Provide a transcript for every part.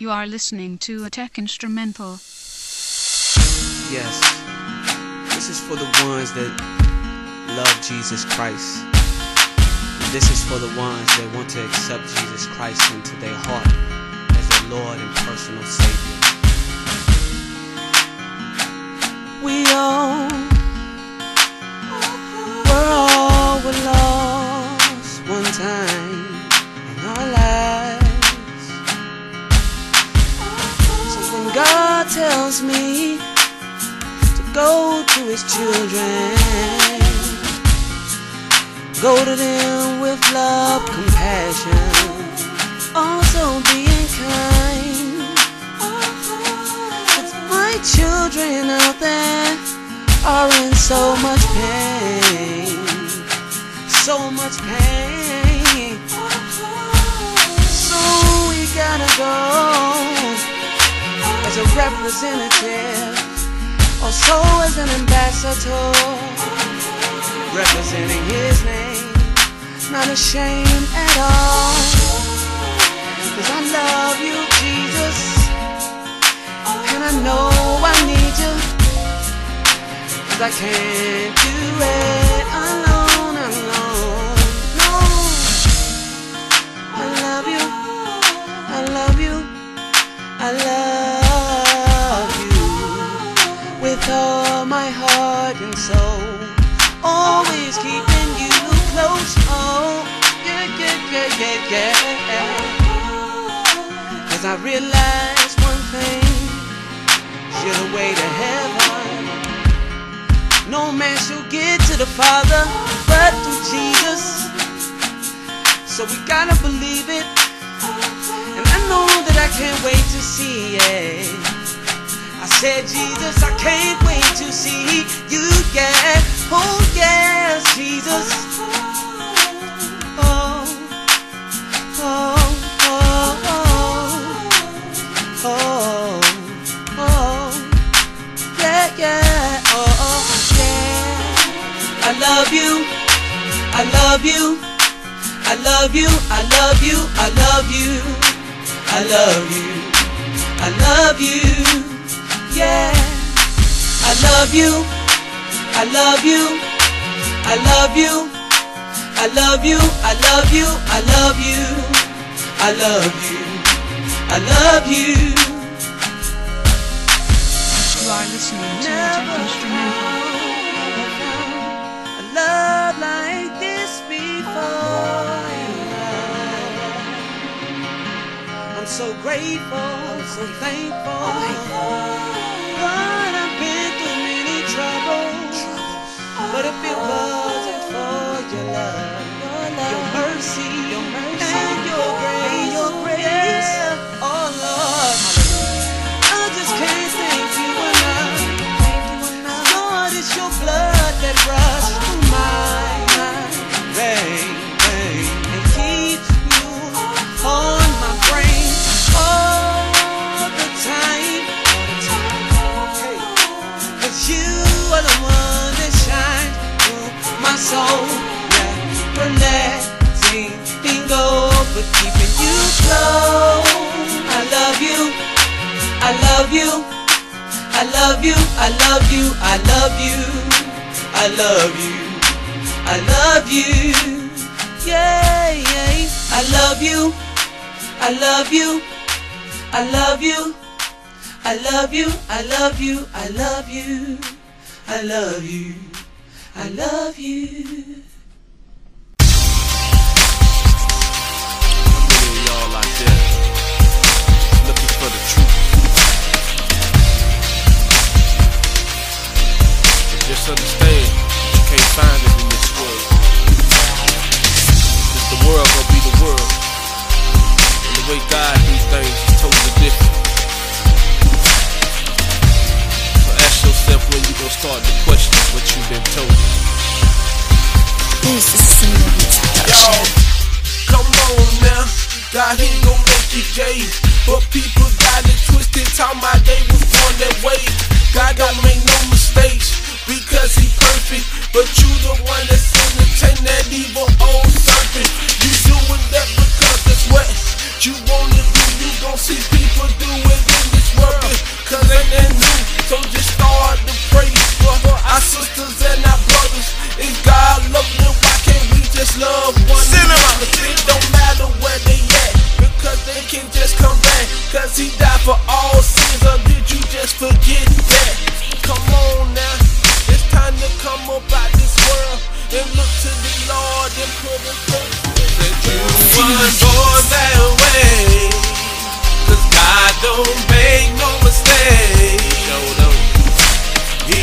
You are listening to a tech instrumental. Yes, this is for the ones that love Jesus Christ. This is for the ones that want to accept Jesus Christ into their heart as their Lord and personal Savior. We're lost one time in our lives. So when God tells me to go to His children, go to them with love, compassion, also being kind. 'Cause my children out there are in so much pain, so much pain. So we gotta go as a representative, also as an ambassador, representing His name, not ashamed at all. 'Cause I love you, Jesus, and I know I need you, 'cause I can't do it alone, alone. No, I love you, I love you, I love you with all my heart and soul. Always keeping you close, oh, yeah, yeah, yeah, yeah, yeah. 'Cause I realize one thing, you're the way to heaven. No man shall get to the Father but through Jesus. So we gotta believe it, and I know that I can't wait to see it. I said, Jesus, I can't wait to see you, yeah. Oh, yes, Jesus. Oh, oh, oh, oh, oh, oh, yeah, yeah, oh, yeah. I love you, I love you, I love you, I love you, I love you, I love you, I love you. Yeah, I love you, I love you, I love you, I love you, I love you, I love you, I love you, I love you. You are listening to a tech instrumental. A love like this before. I'm so grateful, I'm so thankful. Lord, I've been through many troubles, but if it wasn't for your love, your mercy, and your grace, yeah. Oh Lord, I just can't thank you enough. Lord, it's your blood that rushed through my veins and keeps you on my brain all the time. You are the one that shines through my soul, never letting me go, but keeping you close. I love you, I love you, I love you, I love you, I love you, I love you, I love you, yeah, yeah. I love you, I love you, I love you, I love you, I love you, I love you, I love you, I love you. Many of y'all out there looking for the truth, but just understand you can't find it in this world. 'Cause the world gonna be the world, and the way God do things is totally different. Yourself when you gon' start to question what you've been told. This is Single Beats Production. Come on now, God he gon' make you gay, but people got it twisted, talking about they was born that way. God don't make no mistakes because he perfect, but you the one that's entertaining that evil old serpent. You doing that because that's what what you wanna do, you gon' see people do it in this world. Cause ain't that new, so just start to pray for our sisters and our brothers. Is God loving them? Why can't we just love one another? It don't matter where they at, because they can just come back. Cause he died for all sins, or did you just forget that? Come on now, it's time to come up out this world and look to the Lord and put him first. You was born that way, cause God don't make no mistake. He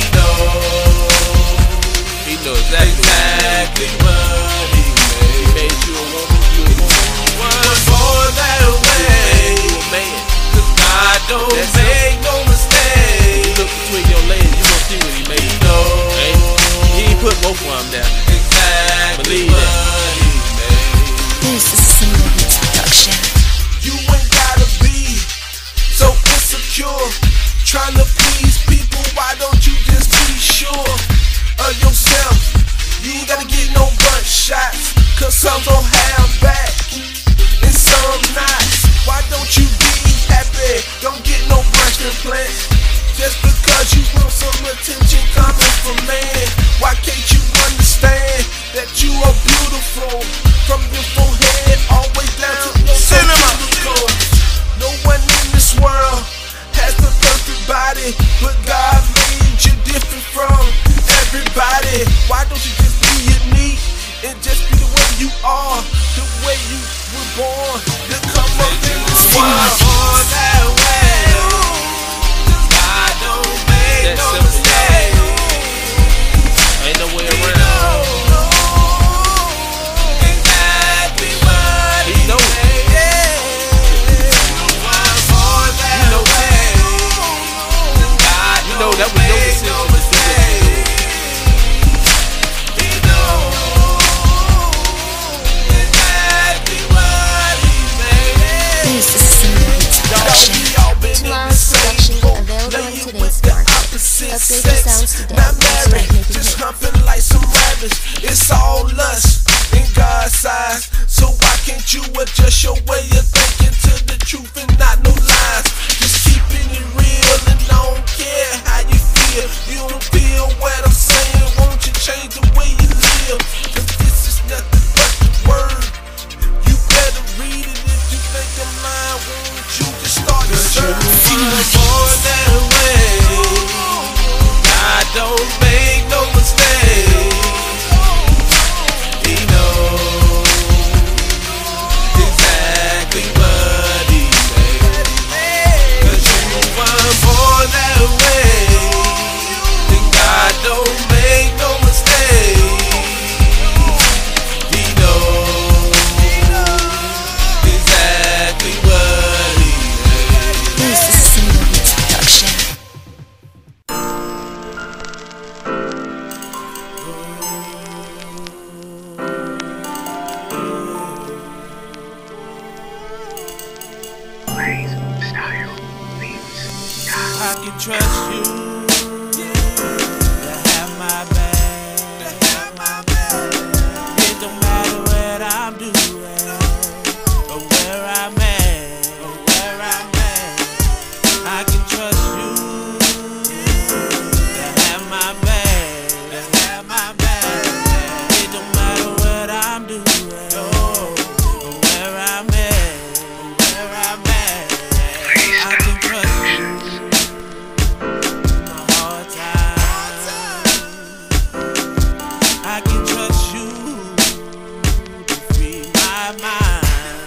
knows exactly what he made. He made you a woman, you was born that way, cause God don't make no mistake. Look between your legs, you gon' see what he made. He ain't put both of them down. Exactly. Believe that. This is Single Production. You ain't gotta be so insecure, trying to please people. Why don't you just be sure of yourself? You ain't gotta get no butt shots, cause some gon' have back and some not. Why don't you be happy? Don't get no breast implants just because you want some attention coming from man. Why can't you understand that you are beautiful from your forehead all the way down to your cinema? No one in this world has the perfect body, but God made you different from everybody. Why don't you just be unique and just be the way you are, the way you were born to come up in this world? Born that way, God don't make no mistake. Ain't no way around. Exactly what he knows. You know that was your decision to do it. He knows exactly what he made. This is Single Production. Tomorrow's production available in today's market. Upgrade your sounds today. Not married, just humping like some rabbits. It's all lust in God's eyes. So why can't you adjust your way of thinking to the truth and not no lies? Just keeping it real and I don't care how you feel. You don't feel what I'm saying, won't you change the way you live? Cause this is nothing but the word. You better read it if you think I'm lying. Won't you just start to search for that way? God don't make no mistake. He knows exactly what he made. Cause you were born that way, and God don't make no mistake. He knows exactly what he made. This is Single Production. I can trust you to have my back. It don't matter what I'm doing or where I'm at. I can trust you to have my back. It don't matter what I'm doing or where I'm at. I can trust you. I can trust you to free my mind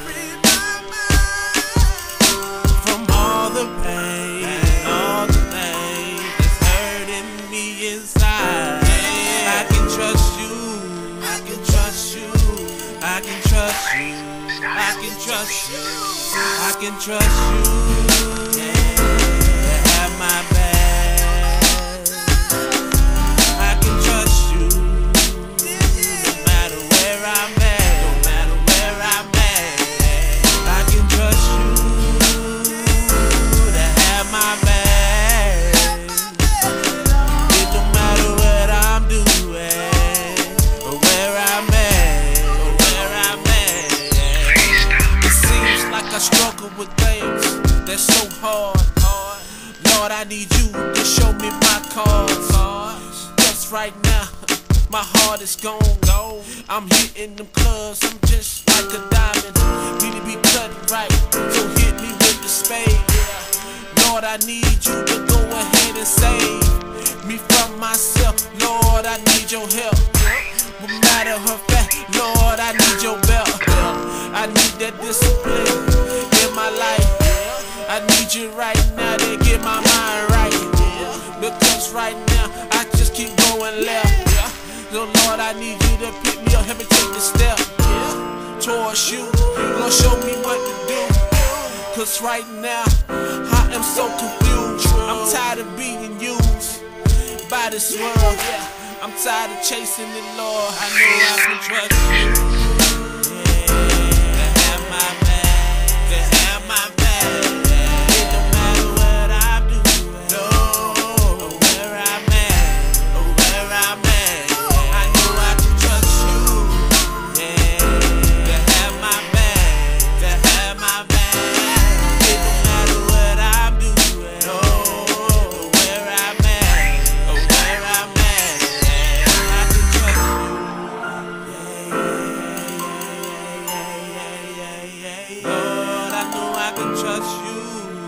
from all the pain, all the things that's hurting me inside. I can trust you, I can trust you, I can trust you, I can trust you, I can trust you to have my back. with things that's so hard. Lord, I need you to show me my cards. Just right now, my heart is gone. I'm hitting them clubs, I'm just like a diamond. Need to be cut right, so hit me with the spade. Lord, I need you to go ahead and save me from myself. Lord, I need your help. No matter her fact, Lord, I need your belt. I need that discipline in my life. I need you right now to get my mind right. Because right now, I just keep going left. So Lord, I need you to pick me up, help me take the step towards you. You gon' show me what to do. Cause right now, I am so confused. I'm tired of being used by this world. I'm tired of chasing it, Lord. I know I can trust you. To have my back, to have my back. It don't matter what I do, no, or where I'm at, or where I'm at. I know I can trust you. Yeah, to have my back, to have my back. It don't matter what I'm doing, no, or where I'm at, or where I'm at. Lord, I know I can trust you.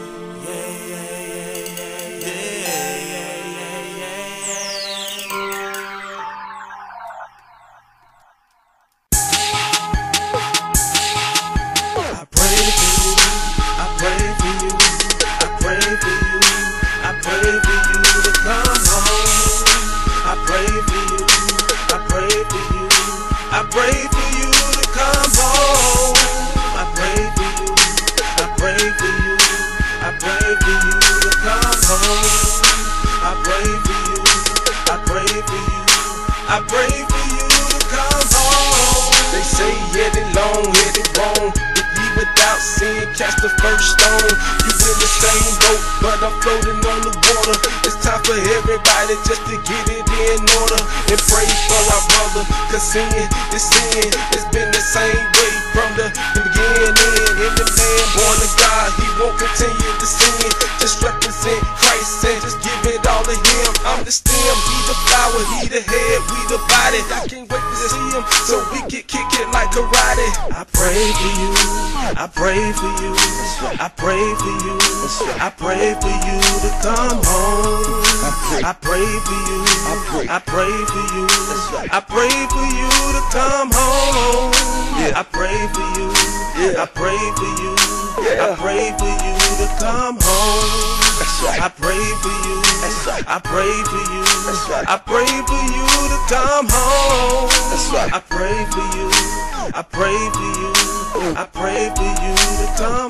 I pray for you. I pray for you. I pray for you. I pray for you to come home. I pray for you. I pray for you. I pray for you to come home. I pray for you. I pray for you. I pray for you to come home. I pray for you. I pray for you. I pray for you to come home. They say headed long, headed wrong. If ye without sin catch the first stone, you in the same boat, but I'm floating on the water. It's time for everybody just to get it in order and pray for our brother. Cause sin is sin. It's been the same way from the beginning. And the man born of God, he won't continue to sin. Just represent Christ and just give it all to him. I'm the stem, he the flower, he the head, we the body. I can't wait to see him so we can kick it like karate. I pray for you, I pray for you, I pray for you, I pray for you to come home. I pray for you, I pray for you, I pray for you to come home. I pray for you, I pray for you, I pray for you to come home. I pray for you, I pray for you, I pray for you to come home. I pray for you, I pray for you, I pray for you to come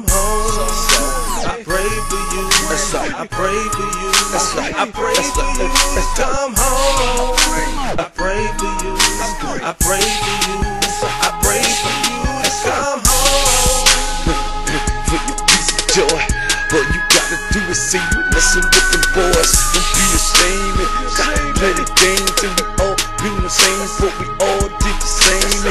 home. I pray for you, I pray for you, I pray for you to come home. I pray for you, I pray for you, I pray for you to come home. For your peace and joy, all you gotta do is see you messing with them boys. Don't be ashamed and stop playing the games. And we all been the same, but we all did the same.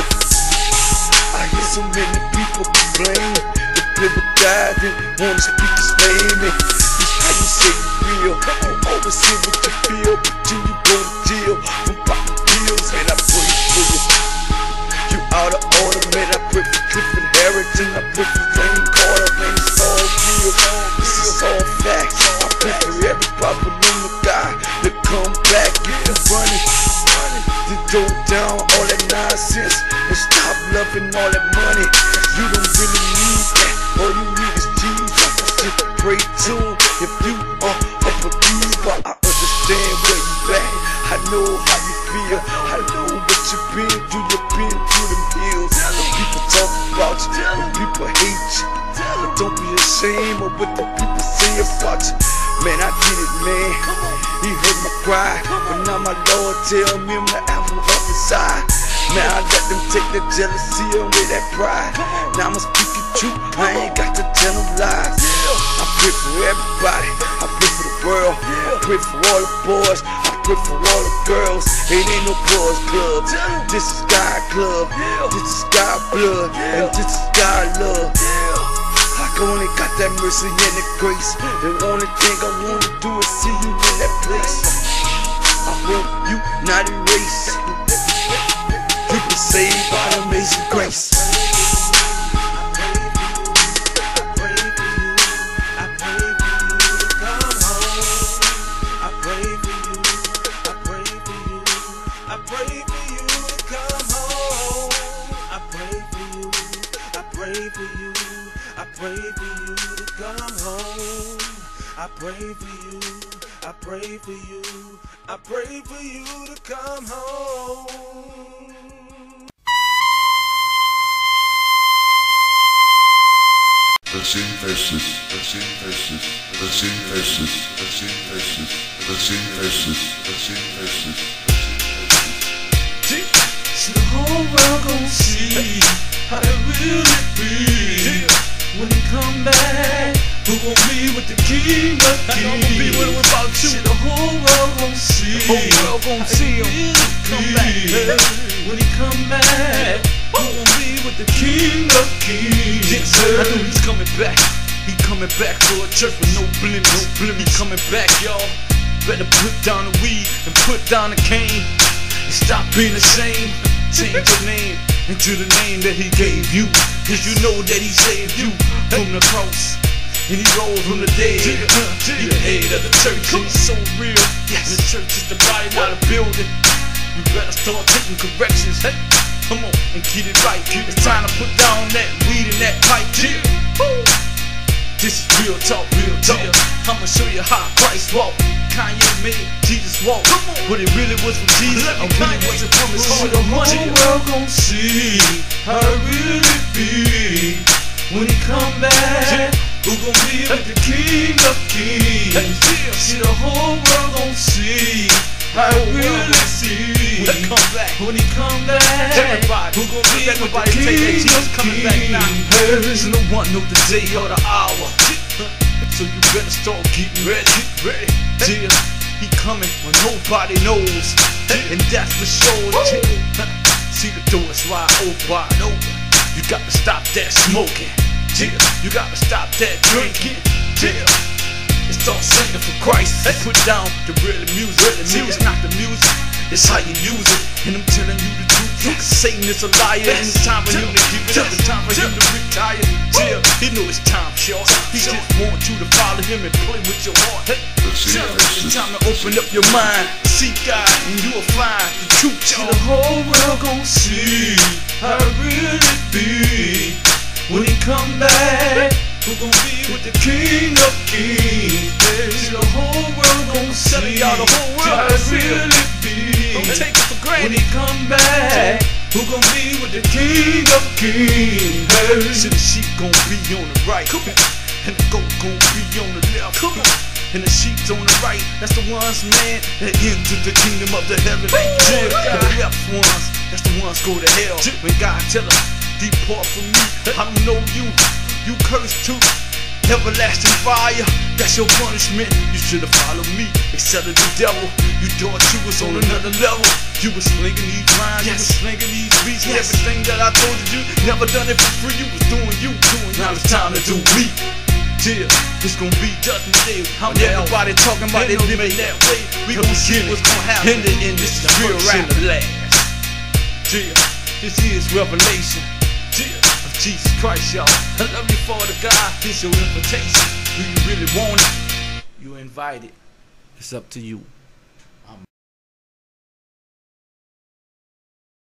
I hear so many people complain. They play with God and wanna speak his name. It's how you say you real. You always say what you feel, but till you go to jail from popping pills. And I pray for you. You out of order, man. I pray for Clifford Harrington. I pray for Jane Carter, man. It's all real. This is all facts. I pray for every problem in the guy to come back, get the running. Then throw down all that nonsense and stop loving all that money. You don't really need that. All you need is Jesus. Just pray to him. If you are a believer, I understand where you at. I know how you feel. I know what you've been through. You've been through them hills. The people talk about you. The people hate you. But don't be ashamed of what the people say about you. Man, I did it, man. He heard my cry, but now my Lord tell me I'm the apple of his eye. Now I let them take the jealousy away that pride. Now I'ma speak the truth, I ain't got to tell them lies. I pray for everybody, I pray for the world, I pray for all the boys, I pray for all the girls. It ain't no boys club, this is God club, this is God blood, and this is God love. I only got that mercy and that grace. The only thing I wanna do is see you in that place. I hope you not erase. You been saved by the amazing grace. I pray for you, I pray for you, I pray for you to come home. Let's invest this, let's invest this, let's invest this, let's invest this, let's invest this, let's invest this. See, the whole world gon' see how it really be when he come back. Who gon' be with the King of Kings? Who gon' be with him about you? See, the whole world gon' see. The whole world gon' see him come back. When he come back, who gon' be with the King of Kings? Yes, I know he's coming back. He coming back for a church with no blemish. No blemish. He coming back, y'all. Better put down the weed and put down the cane and stop being the same. Change your name into the name that he gave you, 'cause you know that he saved you from the cross. And he rose from the dead. He the head of the church, and he's so real. Yes. The church is the body, not a building. You better start taking corrections. Hey, come on and get it right. It's time to put down that weed and that pipe. This is real talk, real talk. I'ma show you how Christ walked. Kanye made Jesus walk, but it really was from Jesus. And really wasn't from his heart. The whole world gon' see how it really be when he come back. Who gon' be with the King of Kings? See, the whole world gon' see how it really see when he come back. Everybody, who gon' be with the King of Kings? No one know the day or the hour, so you better start getting ready. Yeah, he coming when nobody knows, and that's for sure. See, the door is wide open. You got to stop that smoking. You gotta stop that drinking. And start singing for Christ. Put down the real music. It's not the music, it's how you use it. And I'm telling you the truth, Satan is a liar. And it's time for him to give it up. It's time for him to retire. He know it's time short. He just wants you to follow him and play with your heart. It's time to open up your mind, seek God, and you'll find the truth. See, the whole world gon' see how it really be when he come back. Who gon' be with the King of Kings? See, the whole world gon' see how it really be. Don't take it for granted. When he come back, who gon' be with the King of Kings? See, the sheep gon' be on the right, and the goat gon' be on the left. And the sheep's on the right, that's the ones, man, that enter the kingdom of the heaven. And the left ones, that's the ones go to hell. When God tell them, depart from me, I don't know you, you cursed too. Everlasting fire, that's your punishment. You should've followed me, except of the devil. You thought you was on another level. You was slinging these lines, you was slinging these beats. Everything that I told you, never done it for free. You was doing you, now it's time to do me. Yeah, it's gonna be judgment day. Everybody talking about they living that way. We gon' see what's gonna happen. And this is real rap. Yeah, this is revelation of Jesus Christ, y'all. I love you, Father God. This your invitation. Do you really want it? You're invited. It's up to you.